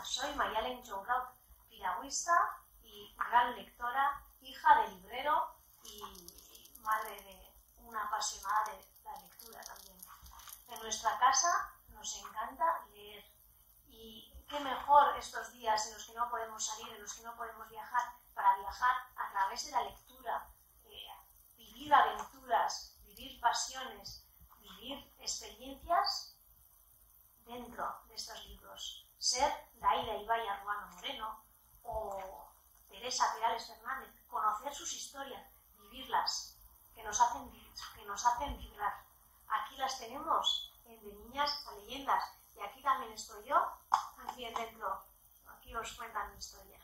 Soy Mayalen Jongraut, piragüista y gran lectora, hija de librero y madre de una apasionada de la lectura también. En nuestra casa nos encanta leer y qué mejor estos días en los que no podemos salir, en los que no podemos viajar, para viajar a través de la lectura, vivir aventuras, vivir pasiones, vivir experiencias dentro de estos libros. Ser Daira Ibaya Ruano Moreno o Teresa Perales Fernández, conocer sus historias, vivirlas, que nos hacen vibrar. Aquí las tenemos en De Niñas a Leyendas y aquí también estoy yo, también dentro, aquí os cuentan mi historia.